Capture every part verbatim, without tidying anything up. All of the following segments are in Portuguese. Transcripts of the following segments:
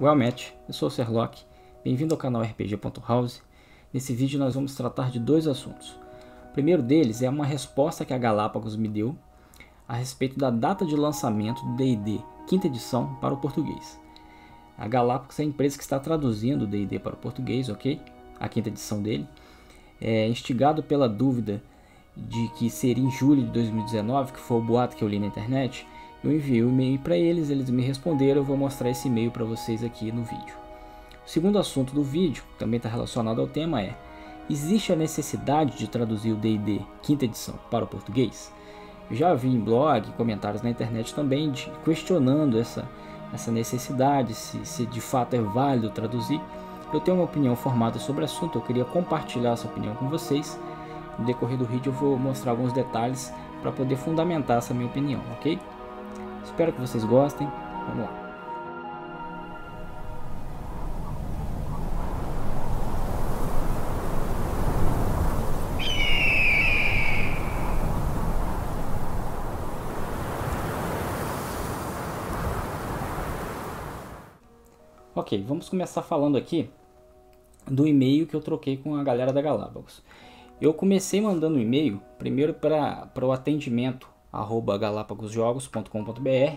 Well Match, eu sou o Serlock, bem-vindo ao canal R P G ponto house. Nesse vídeo nós vamos tratar de dois assuntos. O primeiro deles é uma resposta que a Galápagos me deu a respeito da data de lançamento do D e D quinta edição para o português. A Galápagos é a empresa que está traduzindo o D e D para o português, ok? A quinta edição dele. É instigado pela dúvida de que seria em julho de dois mil e dezenove, que foi o boato que eu li na internet. Eu enviei um e-mail para eles, eles me responderam, eu vou mostrar esse e-mail para vocês aqui no vídeo. O segundo assunto do vídeo, que também está relacionado ao tema, é: existe a necessidade de traduzir o D e D quinta edição para o português? Eu já vi em blog, comentários na internet também, de, questionando essa, essa necessidade, se, se de fato é válido traduzir. Eu tenho uma opinião formada sobre o assunto, eu queria compartilhar essa opinião com vocês. No decorrer do vídeo eu vou mostrar alguns detalhes para poder fundamentar essa minha opinião, ok? Espero que vocês gostem. Vamos lá. Ok, vamos começar falando aqui do e-mail que eu troquei com a galera da Galápagos. Eu comecei mandando um e-mail primeiro para o atendimento arroba galapagosjogos ponto com ponto br.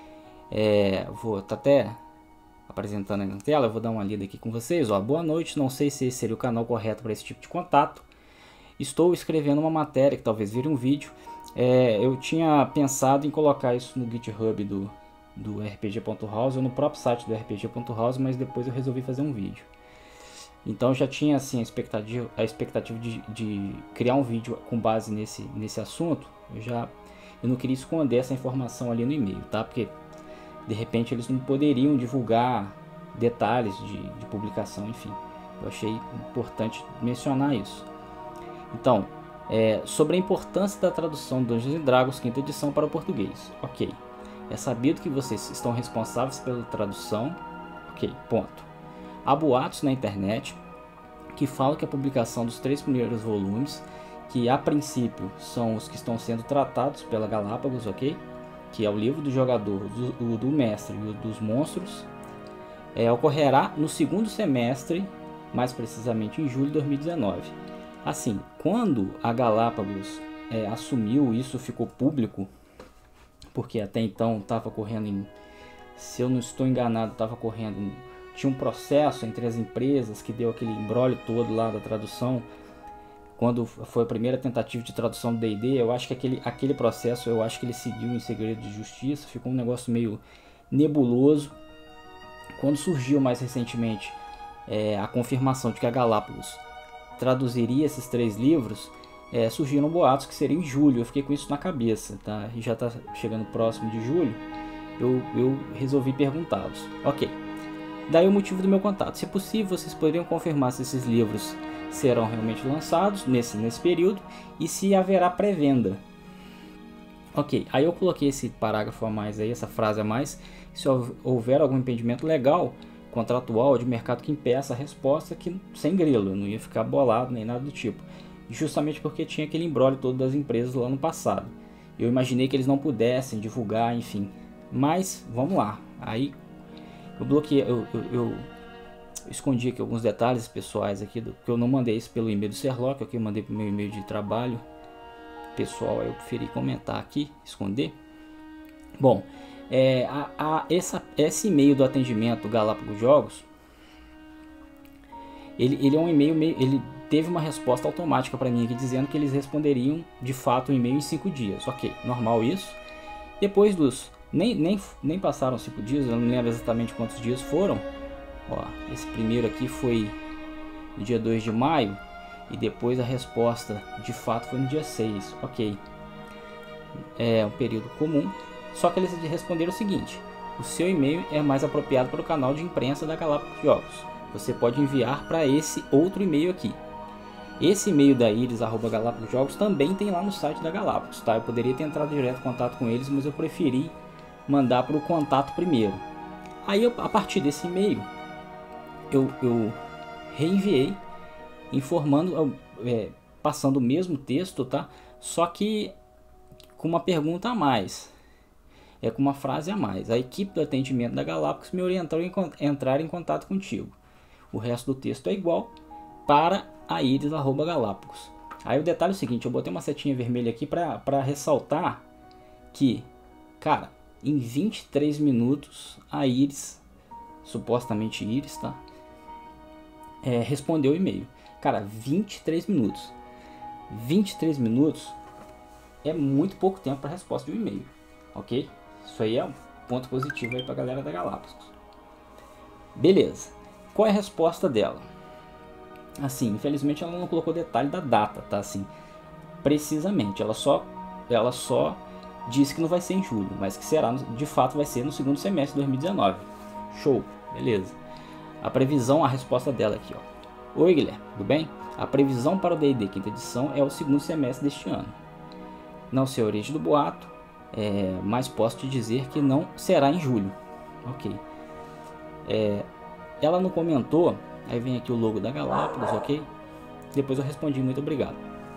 É, vou estar tá até apresentando aí na tela, eu vou dar uma lida aqui com vocês. Ó, boa noite, não sei se esse seria o canal correto para esse tipo de contato. Estou escrevendo uma matéria que talvez vire um vídeo. É, eu tinha pensado em colocar isso no GitHub do, do R P G ponto house ou no próprio site do R P G ponto house, mas depois eu resolvi fazer um vídeo. Então já tinha assim a expectativa, a expectativa de, de criar um vídeo com base nesse, nesse assunto. Eu já eu não queria esconder essa informação ali no e-mail, tá? Porque de repente eles não poderiam divulgar detalhes de, de publicação, enfim. Eu achei importante mencionar isso. Então, é, sobre a importância da tradução do Dungeons and Dragons quinta edição para o português. Ok, é sabido que vocês estão responsáveis pela tradução. Ok, ponto. Há boatos na internet que falam que a publicação dos três primeiros volumes, que a princípio são os que estão sendo tratados pela Galápagos, ok? Que é o livro do jogador, do, do mestre e o dos monstros, é, ocorrerá no segundo semestre, mais precisamente em julho de dois mil e dezenove. Assim, quando a Galápagos é, assumiu, isso ficou público, porque até então estava correndo, em, se eu não estou enganado, estava correndo, tinha um processo entre as empresas que deu aquele imbróglio todo lá da tradução. Quando foi a primeira tentativa de tradução do D e D, eu acho que aquele, aquele processo, eu acho que ele seguiu em segredo de justiça, ficou um negócio meio nebuloso. Quando surgiu mais recentemente é, a confirmação de que a Galápagos traduziria esses três livros, é, surgiram boatos que seria em julho. Eu fiquei com isso na cabeça, tá? E já está chegando próximo de julho, eu, eu resolvi perguntá-los. Ok, daí o motivo do meu contato. Se possível, vocês poderiam confirmar se esses livros serão realmente lançados nesse, nesse período e se haverá pré-venda. Ok, aí eu coloquei esse parágrafo a mais aí, essa frase a mais: se houver algum impedimento legal, contratual ou de mercado que impeça a resposta, que sem grilo, eu não ia ficar bolado nem nada do tipo, justamente porque tinha aquele imbróglio todo das empresas lá no passado. Eu imaginei que eles não pudessem divulgar, enfim, mas vamos lá. Aí eu bloqueei, eu, eu, eu escondi aqui alguns detalhes pessoais aqui, do, que eu não mandei isso pelo e-mail do Serlock, eu mandei para o meu e-mail de trabalho pessoal, aí eu preferi comentar aqui, esconder. Bom, é, a, a, essa, esse e-mail do atendimento Galápagos Jogos, ele, ele é um e-mail, meio, ele teve uma resposta automática para mim aqui, dizendo que eles responderiam de fato o e-mail em cinco dias. Ok, normal isso. Depois dos, nem, nem, nem passaram cinco dias, eu não lembro exatamente quantos dias foram. Ó, esse primeiro aqui foi no dia dois de maio e depois a resposta de fato foi no dia seis. Ok, é um período comum, só que eles responderam o seguinte: o seu e-mail é mais apropriado para o canal de imprensa da Galápagos Jogos, você pode enviar para esse outro e-mail aqui. Esse e-mail da iris arroba galapagos jogos também tem lá no site da Galápagos, tá? Eu poderia ter entrado direto em contato com eles, mas eu preferi mandar para o contato primeiro. Aí eu, a partir desse e-mail Eu, eu reenviei informando, é, passando o mesmo texto, tá? Só que com uma pergunta a mais. é com uma frase a mais. A equipe do atendimento da Galápagos me orientou em entrar em contato contigo. O resto do texto é igual para a Iris arroba Galápagos. Aí o detalhe é o seguinte, eu botei uma setinha vermelha aqui para ressaltar que, cara, em vinte e três minutos a Iris, supostamente Iris, tá? É, respondeu o e-mail. Cara, vinte e três minutos. vinte e três minutos é muito pouco tempo para resposta de um e-mail, ok? Isso aí é um ponto positivo aí para a galera da Galápagos. Beleza. Qual é a resposta dela? Assim, infelizmente ela não colocou detalhe da data, tá? Assim, precisamente, ela só, ela só disse que não vai ser em julho, mas que será, de fato, vai ser no segundo semestre de dois mil e dezenove. Show, beleza. A previsão, a resposta dela aqui, ó. Oi, Guilherme, tudo bem? A previsão para o D e D quinta edição é o segundo semestre deste ano. Não sei a origem do boato, é, mas posso te dizer que não será em julho. Ok. É, ela não comentou, aí vem aqui o logo da Galápagos, ok? Depois eu respondi, muito obrigado.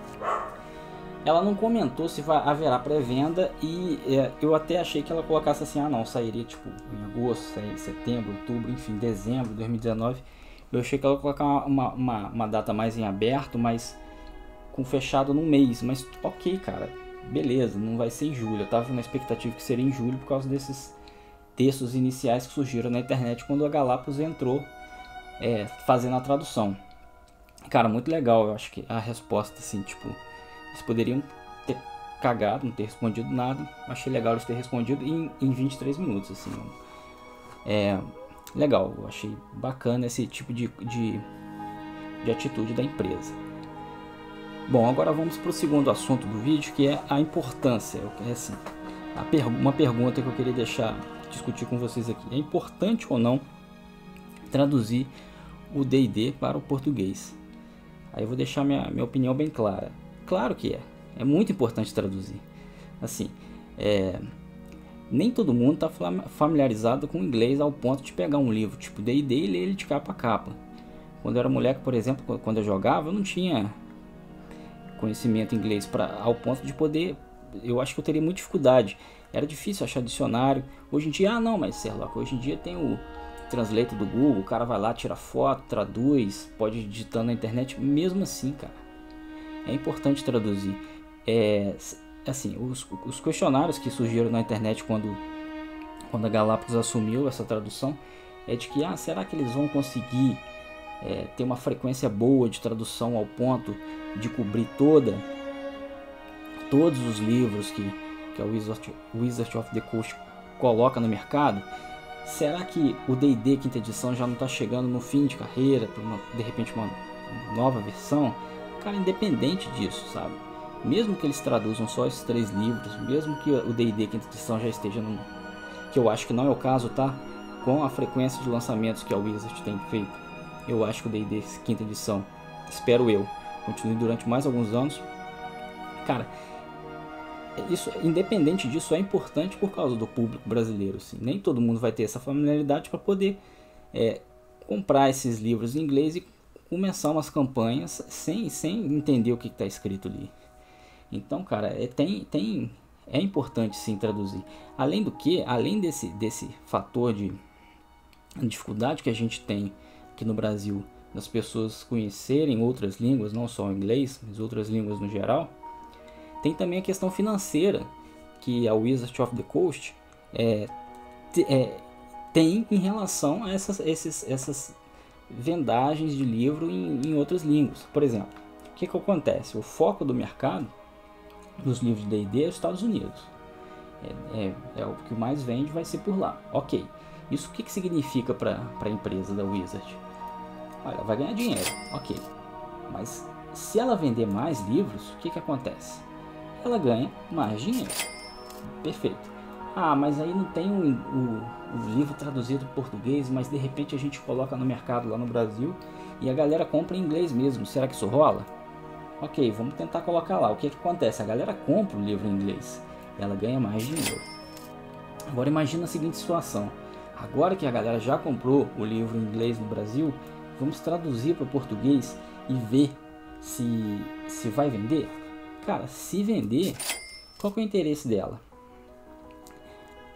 Ela não comentou se vai, haverá pré-venda e é, eu até achei que ela colocasse assim, ah não, sairia tipo em agosto, sairia em setembro, outubro, enfim, dezembro de dois mil e dezenove. Eu achei que ela ia colocar uma, uma, uma data mais em aberto, mas com fechado no mês. Mas ok, cara, beleza, não vai ser em julho. Eu tava na expectativa que seria em julho por causa desses textos iniciais que surgiram na internet quando a Galápagos entrou é, fazendo a tradução. Cara, muito legal, eu acho que a resposta assim, tipo... Eles poderiam ter cagado, não ter respondido nada. Achei legal eles terem respondido em, em vinte e três minutos. Assim. É legal, eu achei bacana esse tipo de, de, de atitude da empresa. Bom, agora vamos para o segundo assunto do vídeo, que é a importância. É assim, a per, uma pergunta que eu queria deixar discutir com vocês aqui. É importante ou não traduzir o D e D para o português? Aí eu vou deixar minha, minha opinião bem clara. Claro que é, é muito importante traduzir. Assim, é, nem todo mundo está familiarizado com o inglês ao ponto de pegar um livro tipo D e D e ler ele de capa a capa. Quando eu era moleque, por exemplo, quando eu jogava, eu não tinha conhecimento em inglês pra, ao ponto de poder, eu acho que eu teria muita dificuldade. Era difícil achar dicionário. Hoje em dia, ah não, mas Sherlock, hoje em dia tem o Translate do Google, o cara vai lá, tira foto, traduz, pode ir digitando na internet, mesmo assim, cara. É importante traduzir. É, assim, os, os questionários que surgiram na internet quando, quando a Galápagos assumiu essa tradução é de que, ah, será que eles vão conseguir é, ter uma frequência boa de tradução ao ponto de cobrir toda, todos os livros que, que a Wizard, Wizard of the Coast coloca no mercado? Será que o D e D quinta edição já não está chegando no fim de carreira, para uma, de repente uma nova versão? Cara, independente disso, sabe? Mesmo que eles traduzam só esses três livros, mesmo que o D e D quinta edição já esteja num... que eu acho que não é o caso, tá? Com a frequência de lançamentos que a Wizard tem feito, eu acho que o D e D quinta edição, espero eu, continue durante mais alguns anos. Cara, isso, independente disso, é importante por causa do público brasileiro, assim. Nem todo mundo vai ter essa familiaridade para poder é, comprar esses livros em inglês e começar umas campanhas sem, sem entender o que está escrito ali. Então, cara, é, tem, tem, é importante sim traduzir. Além do que, além desse, desse fator de dificuldade que a gente tem aqui no Brasil, das pessoas conhecerem outras línguas, não só o inglês, mas outras línguas no geral, tem também a questão financeira que a Wizard of the Coast é, é, tem em relação a essas, esses, essas vendagens de livro em, em outras línguas. Por exemplo, o que, que acontece? O foco do mercado dos livros de D e D é os Estados Unidos. É, é, é o que mais vende, vai ser por lá. Ok, isso o que, que significa para a empresa da Wizard? Olha, vai ganhar dinheiro, ok. Mas se ela vender mais livros, o que, que acontece? Ela ganha mais dinheiro. Perfeito. Ah, mas aí não tem o, o, o livro traduzido em português, mas de repente a gente coloca no mercado lá no Brasil e a galera compra em inglês mesmo. Será que isso rola? Ok, vamos tentar colocar lá. O que, que acontece? A galera compra o livro em inglês e ela ganha mais dinheiro. Agora imagina a seguinte situação. Agora que a galera já comprou o livro em inglês no Brasil, vamos traduzir para o português e ver se, se vai vender? Cara, se vender, qual que é o interesse dela?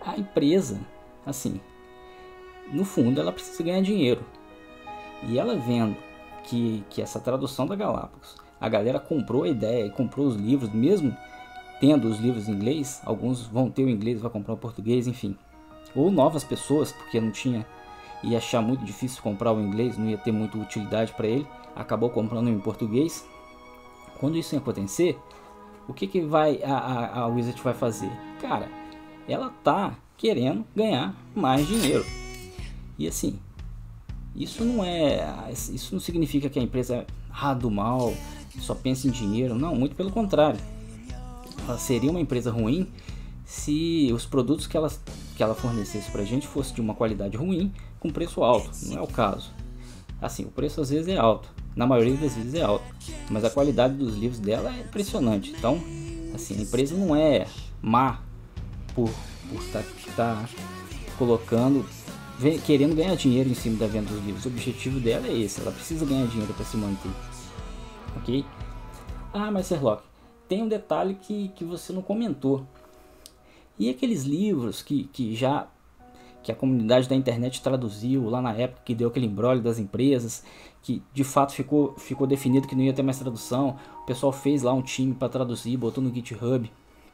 a empresa, assim, no fundo ela precisa ganhar dinheiro. E ela vendo que, que essa tradução da Galápagos, a galera comprou a ideia e comprou os livros, mesmo tendo os livros em inglês, alguns vão ter o inglês, vai comprar o português, enfim. Ou novas pessoas, porque não tinha, ia achar muito difícil comprar o inglês, não ia ter muita utilidade para ele, acabou comprando em português. Quando isso acontecer, o que, que vai a, a, a Wizard vai fazer? Cara, ela tá querendo ganhar mais dinheiro. E assim, isso não é, isso não significa que a empresa é ah, do mal, só pensa em dinheiro. Não, muito pelo contrário. Ela seria uma empresa ruim se os produtos que ela, que ela fornecesse pra gente fosse de uma qualidade ruim com preço alto. Não é o caso. Assim, o preço às vezes é alto, na maioria das vezes é alto, mas a qualidade dos livros dela é impressionante. Então, assim, a empresa não é má por por estar tá colocando, querendo ganhar dinheiro em cima da venda dos livros. O objetivo dela é esse, ela precisa ganhar dinheiro para se manter, ok? Ah, mas Sherlock, tem um detalhe que, que você não comentou. E aqueles livros que, que já que a comunidade da internet traduziu lá na época, que deu aquele imbróglio das empresas, que de fato ficou, ficou definido que não ia ter mais tradução, o pessoal fez lá um time para traduzir, botou no GitHub.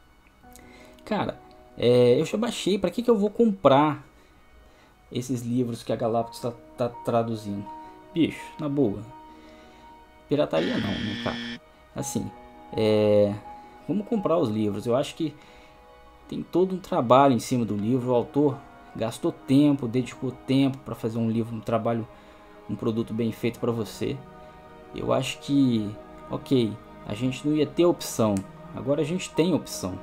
Cara, é, eu já baixei, para que, que eu vou comprar esses livros que a Galápagos está tá traduzindo? Bicho, na boa, pirataria não, né, cara? Assim, é, vamos comprar os livros. Eu acho que tem todo um trabalho em cima do livro, o autor gastou tempo, dedicou tempo para fazer um livro, um trabalho, um produto bem feito para você. Eu acho que, ok, a gente não ia ter opção, agora a gente tem opção.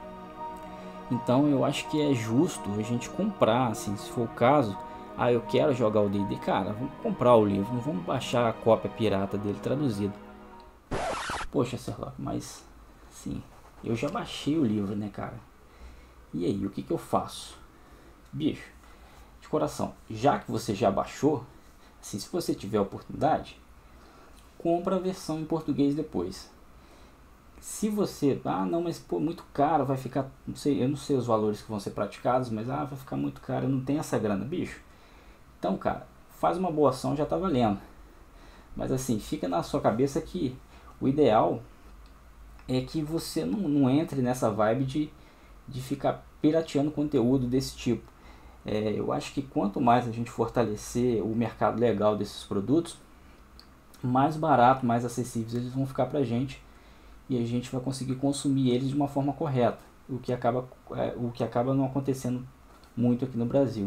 Então eu acho que é justo a gente comprar, assim, se for o caso. Ah, eu quero jogar o D e D, cara, vamos comprar o livro, não vamos baixar a cópia pirata dele traduzida. Poxa, Sherlock, mas assim, eu já baixei o livro, né, cara? E aí, o que que eu faço? Bicho, de coração, já que você já baixou, assim, se você tiver a oportunidade, compra a versão em português depois. Se você, ah não, mas pô, muito caro, vai ficar, não sei, eu não sei os valores que vão ser praticados, mas ah, vai ficar muito caro, eu não tenho essa grana, bicho. Então, cara, faz uma boa ação, já tá valendo. Mas assim, fica na sua cabeça que o ideal é que você não, não entre nessa vibe de, de ficar pirateando conteúdo desse tipo. É, eu acho que quanto mais a gente fortalecer o mercado legal desses produtos, mais barato, mais acessíveis eles vão ficar pra gente. E a gente vai conseguir consumir eles de uma forma correta, o que acaba, é, o que acaba não acontecendo muito aqui no Brasil.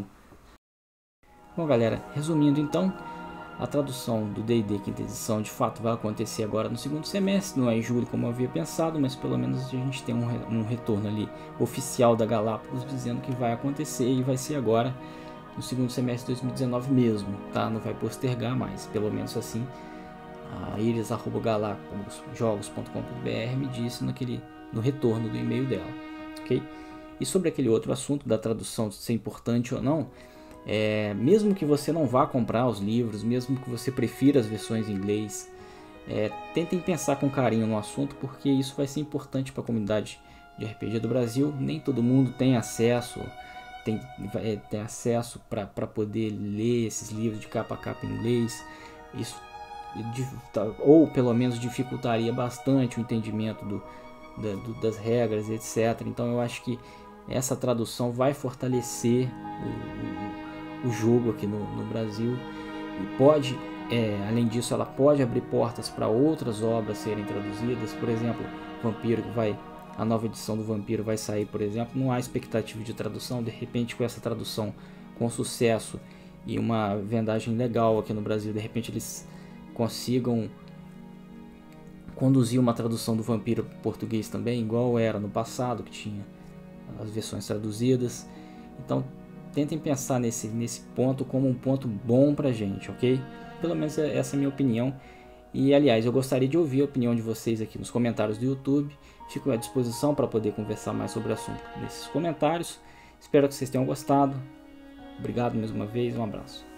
Bom, galera, resumindo então, a tradução do D e D quinta edição de fato vai acontecer agora no segundo semestre, não é em julho como eu havia pensado, mas pelo menos a gente tem um, um retorno ali oficial da Galápagos dizendo que vai acontecer e vai ser agora no segundo semestre de dois mil e dezenove mesmo, tá? Não vai postergar mais, pelo menos assim. A iris arroba galápagos jogos ponto com ponto br me disse naquele, no retorno do e-mail dela, ok? E sobre aquele outro assunto da tradução ser importante ou não, é, mesmo que você não vá comprar os livros, mesmo que você prefira as versões em inglês, é, tentem pensar com carinho no assunto, porque isso vai ser importante para a comunidade de R P G do Brasil. Nem todo mundo tem acesso, tem, é, tem acesso para poder ler esses livros de capa a capa em inglês. Isso ou pelo menos dificultaria bastante o entendimento do, da, do, das regras, etcétera. Então eu acho que essa tradução vai fortalecer o, o, o jogo aqui no, no Brasil e pode, é, além disso, ela pode abrir portas para outras obras serem traduzidas. Por exemplo, Vampiro, que vai, a nova edição do Vampiro vai sair, por exemplo, não há expectativa de tradução. De repente, com essa tradução com sucesso e uma vendagem legal aqui no Brasil, de repente eles consigam conduzir uma tradução do Vampiro para português também, igual era no passado, que tinha as versões traduzidas. Então tentem pensar nesse, nesse ponto como um ponto bom pra gente, ok? Pelo menos essa é a minha opinião. E aliás, eu gostaria de ouvir a opinião de vocês aqui nos comentários do YouTube. Fico à disposição para poder conversar mais sobre o assunto nesses comentários. Espero que vocês tenham gostado. Obrigado mais uma vez, um abraço.